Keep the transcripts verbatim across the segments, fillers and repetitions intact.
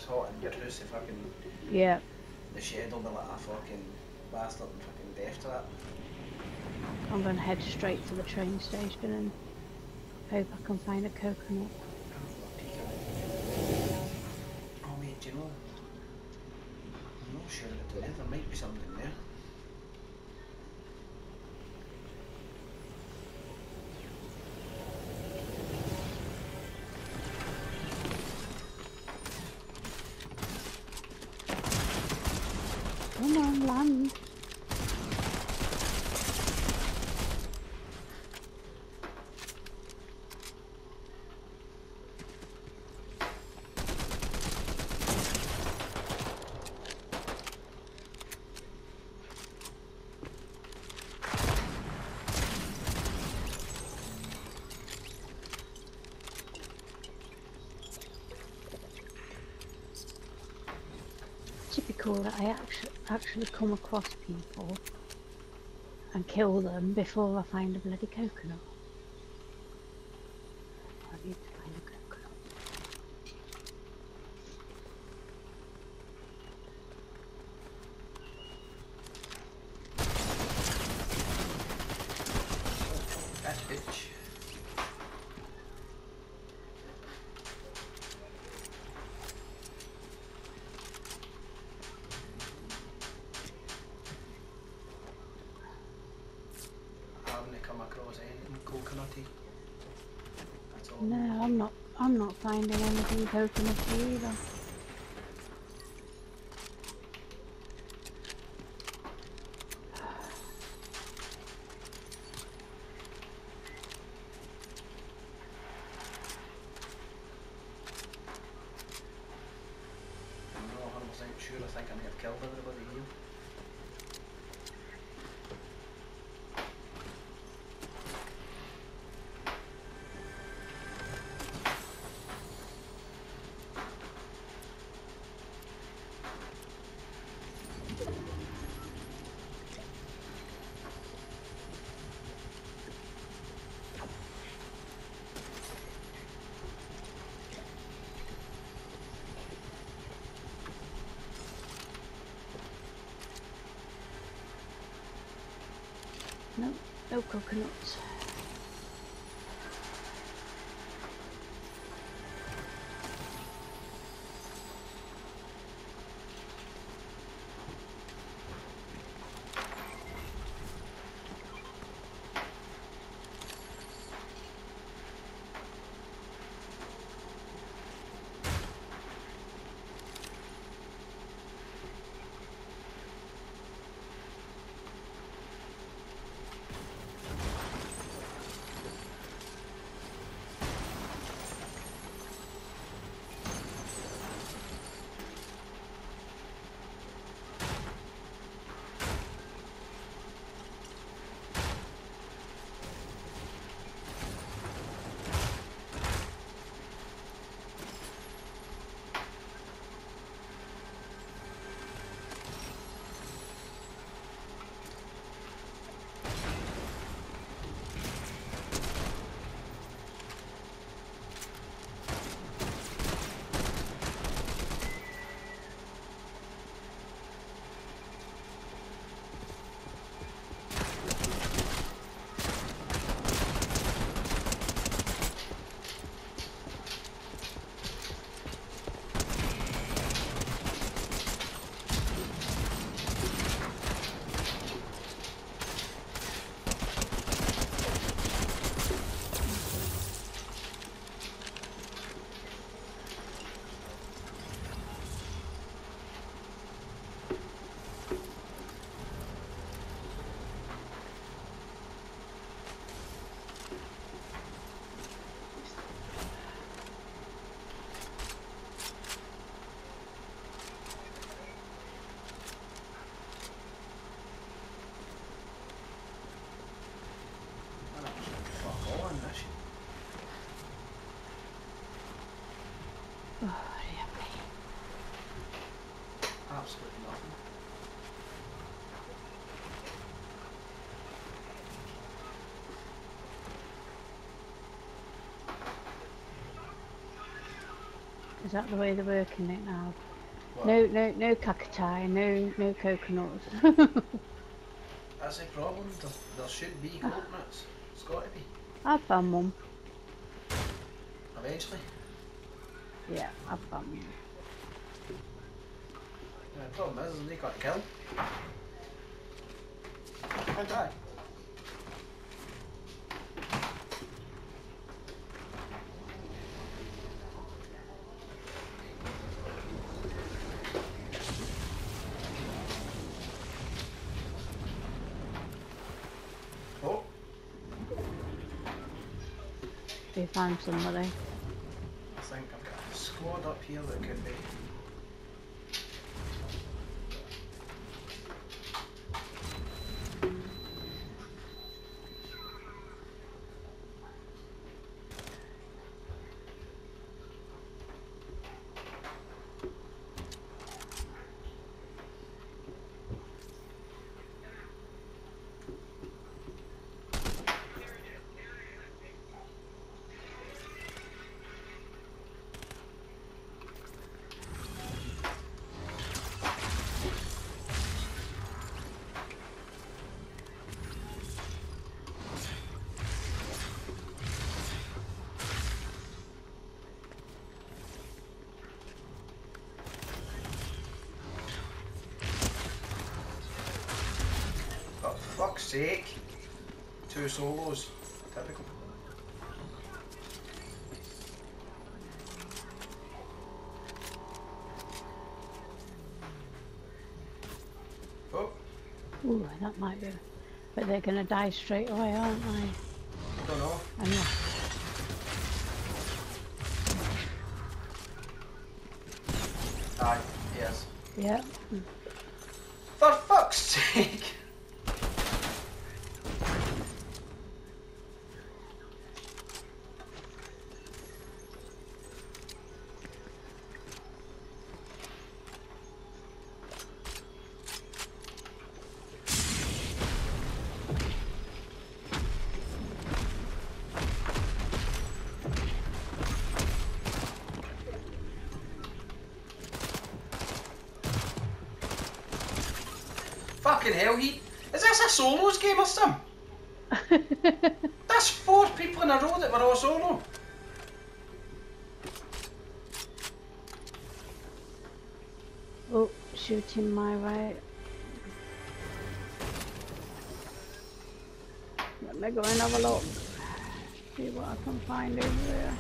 it's hot in your house, if fucking Yeah. the shed will be like a fucking bastard and fucking deaf to that. I'm going to head straight to the train station and hope I can find a coconut. I'll have a peek at it. Oh wait, do you know? I'm not sure about there. There might be something in there. Come on, land. Typical that I actually actually come across people and kill them before I find a bloody coconut. I need to find a coconut. That bitch. I haven't come across anything coconutty. That's all. No, I'm not. I'm not finding anything coconutty either. I'm not one hundred percent sure. I think I may have killed everybody here. No, no coconuts. Oh, yeah. Absolutely nothing. Is that the way they're working it now? What? No, no, no cacti, no, no coconuts. That's a problem. There, there should be coconuts. It's got to be. I've found one. Eventually. Yeah, I've found one. Yeah, the problem is, they got killed. And die. Oh. They found somebody. I think I've got a squad up here that could be. For fuck's sake. Two solos. Typical. Oh. Ooh, that might be. But they're gonna die straight away, aren't they? I don't know. I know. Aye. Yes. Yeah. For fuck's sake. Fucking hell, he is this a solos game or something? That's four people in a row that were all solo. Oh, shooting my right. Let me go and have a look. See what I can find over there.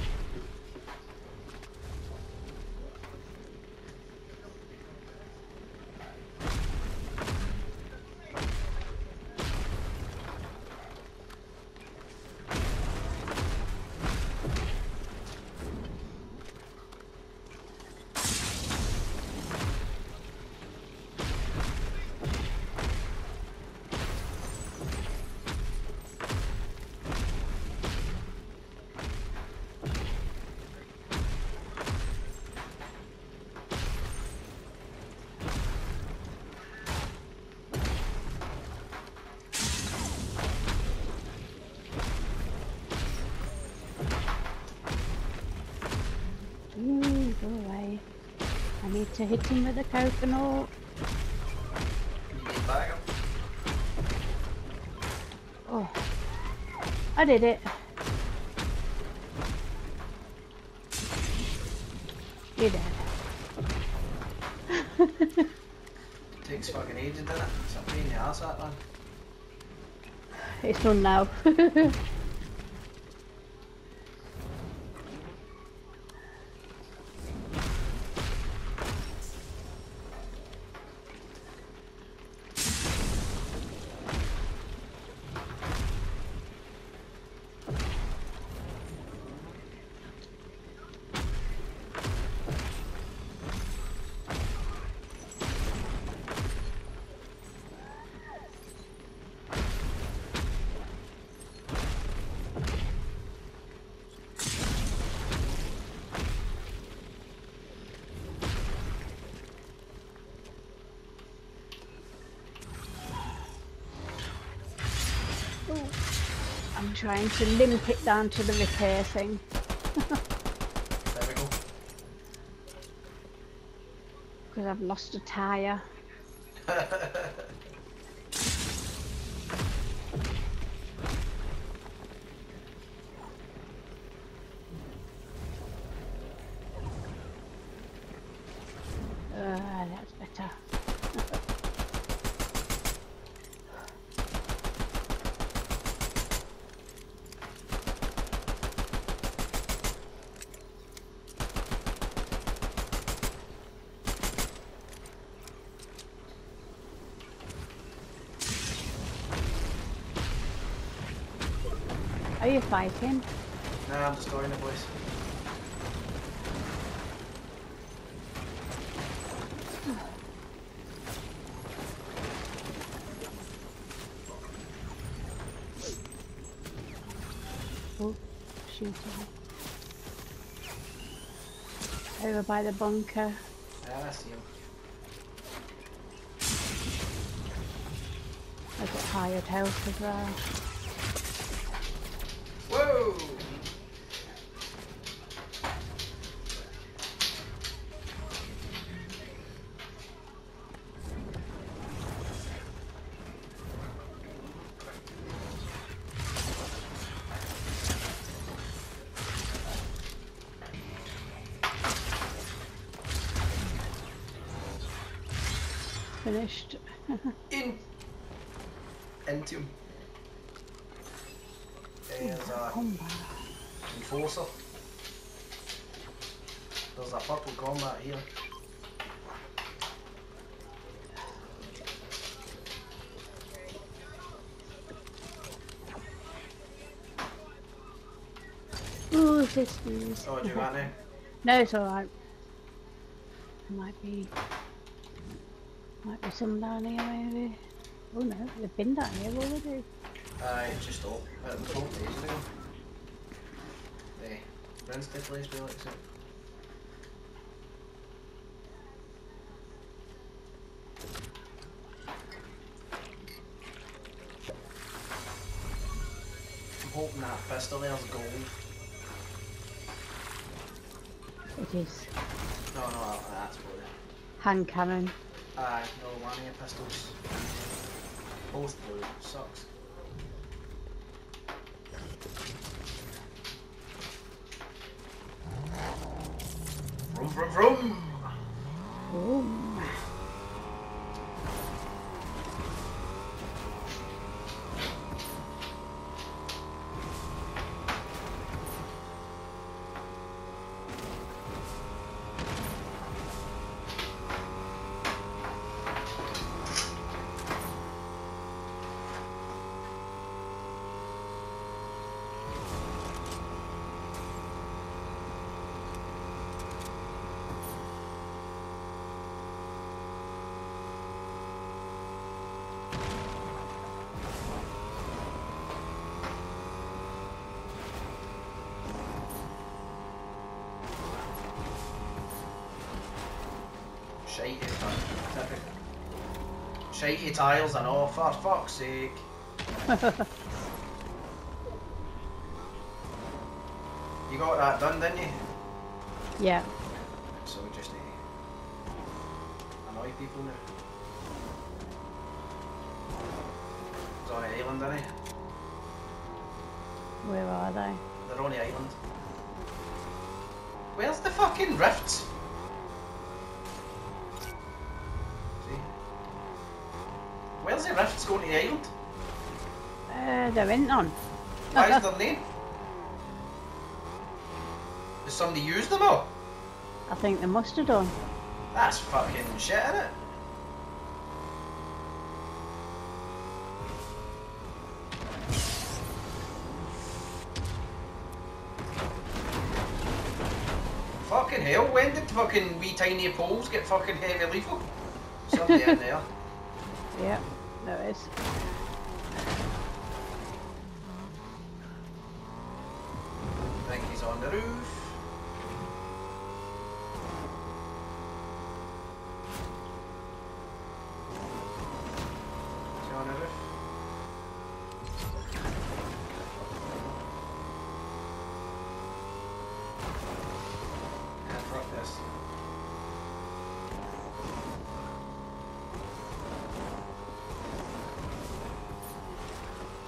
Ooh, go away. I need to hit him with a coconut. You get back up. Oh, I did it. You're dead. Takes fucking ages, doesn't it? It's a pain in the arse, that man. It's done now. I'm trying to limp it down to the repair thing. There we go. because I've lost a tyre. Uh, that's better. Are you fighting? Nah, I'm destroying the place. Oh, shooting. Over by the bunker. Yeah, I see him. I've got hired health as well. Whoa! Finished. In! Into him. There's a Combat. enforcer. There's a purple combat here. Ooh, sisters. Oh, do you want to? No, it's alright. There might be... Might be some down here maybe. Oh no, they've been down here already. Uh, it's just up. It was up days ago. Hey, Wednesday place be like so. I'm hoping that pistol there's gold. It is. No, no, that's blue. Hand cannon. Aye, no, one of your pistols. Both blue. Sucks. Vroom, vroom, vroom! Oh. Shitey, shitey tiles and all, for fuck's sake. You got that done, didn't you? Yeah. So we just need to annoy people now. He's on the island, isn't he? Where are they? They're on the island. Where's the fucking rifts? See? Where's the rifts going to the island? Uh, there ain't none. Why is there name? Has somebody used them all? I think they must have done. That's fucking shit, isn't it? Fucking hell, when did fucking wee tiny poles get fucking heavy lethal? Somebody in there. Yeah, there is. I think he's on the roof. Is he on the roof? Yeah, fuck this.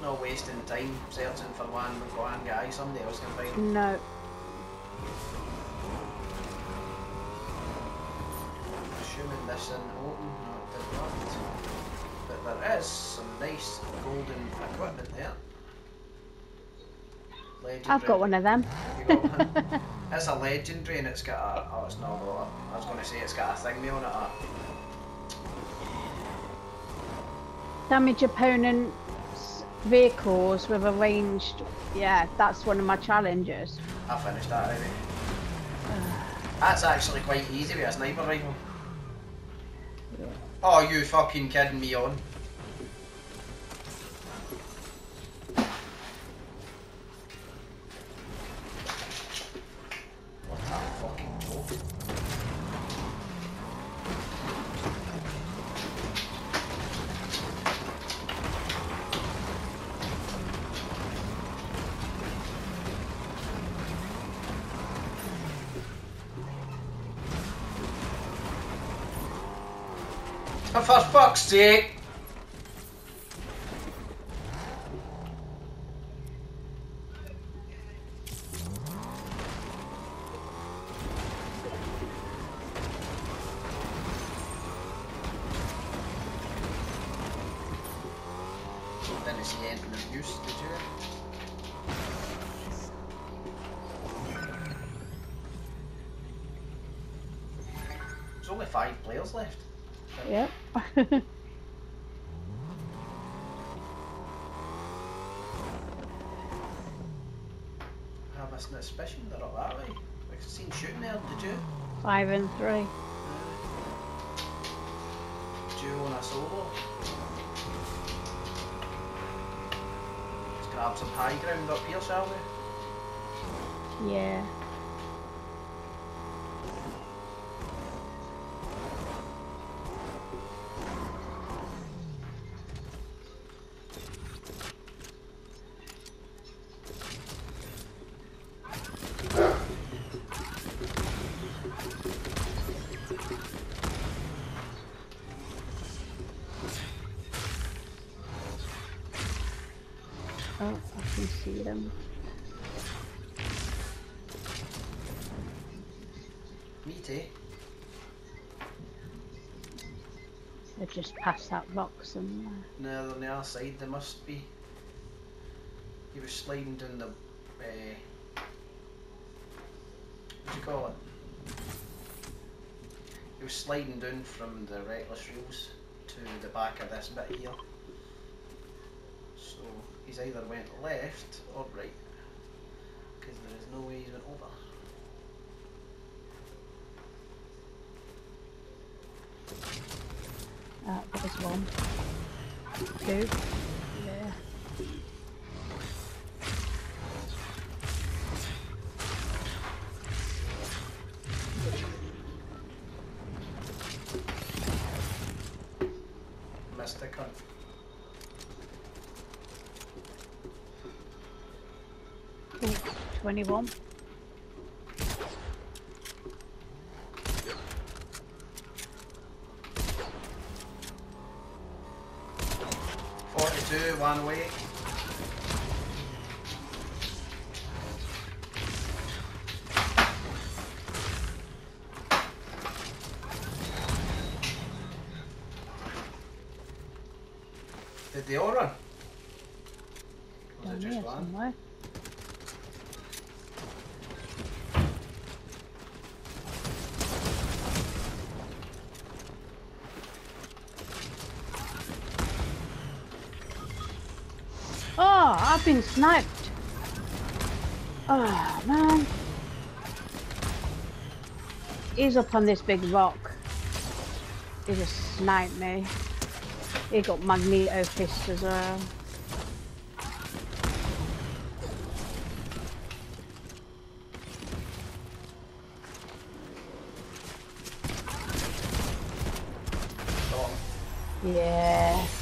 not wasting time searching for one one guy. Somebody else can find him. No. Assuming this isn't open, no it did not. But there is some nice golden equipment there. Legendary. I've got one of them. You got one? It's a legendary and it's got a... Oh, it's not got a... I was going to say it's got a thingy on it. A, Damage opponents' vehicles with a ranged... Yeah, that's one of my challenges. I finished that already. That's actually quite easy with a sniper rifle. Yeah. Oh, you fucking kidding me on? What a fucking joke. Oh, for fuck's sake! Didn't see anything of use, did you? There's only five players left. Yep. I missed a suspicion they're up that way. I've seen shooting there, did you? Five and three. Duo and a solo. Let's grab some high ground up here, shall we? Yeah. Oh, I can see them. Me too. They're just past that rock somewhere. No, they're on the other side, they must be. He was sliding down the... Uh, what do you call it? He was sliding down from the reckless reels to the back of this bit here. So he's either went left or right, because there is no way he's went over. Uh, there's one. Two. Yeah. Missed the cunt. Ooh, twenty-one. forty-two, one away. Did they all run? Was Down it just here one? somewhere. Oh, I've been sniped. Oh, man. He's up on this big rock. He just sniped me. He got magneto fist as well. Oh, Yeah.